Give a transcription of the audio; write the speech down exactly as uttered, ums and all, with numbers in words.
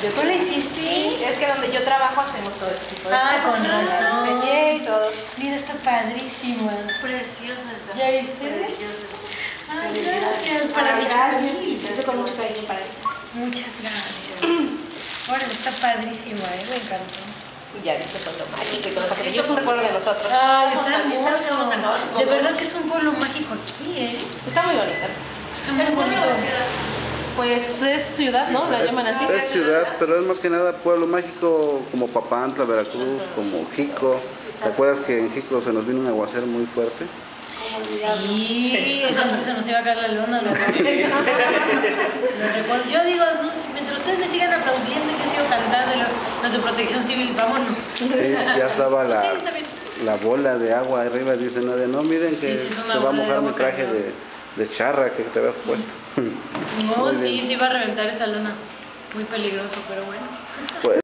Yo ¿Tú le hiciste? Sí, es que donde yo trabajo hacemos todo este tipo de Ah, cosas. con razón. Sellé y todo. Mira, está padrísima. Preciosa está. ¿Ya viste? Preciosa. Ay, gracias. Para Para mí, mi gracias. chiquitita. Eso con mucho cariño para él. Muchas gracias. Ahora está padrísima, ¿eh? Me encantó. Y ya dice pueblo mágico y todo eso, porque es un recuerdo de nosotros. Ay, está Vamos a- vamos a acabar. hermoso. De verdad que es un pueblo mágico aquí, ¿eh? Está muy bonito. Está muy Es pueblo bonito. de ciudad. Pues es ciudad, ¿no? La llaman así. Es ciudad, pero es más que nada pueblo mágico como Papantla, Veracruz, como Jico. ¿Te acuerdas que en Jico se nos vino un aguacero muy fuerte? Sí, entonces se nos iba a caer la luna. Lo recuerdo. Yo digo, no, mientras ustedes me sigan aplaudiendo, yo sigo cantando lo- los de protección civil, vámonos. Sí, ya estaba la, la bola de agua arriba. Dice nadie, no, miren que Sí, sí, es una se va a bola de mojar mi agua traje cañón. de, de charra que te habías puesto. No, Muy sí, bien. sí iba a reventar esa luna. Muy peligroso, pero bueno. Pues,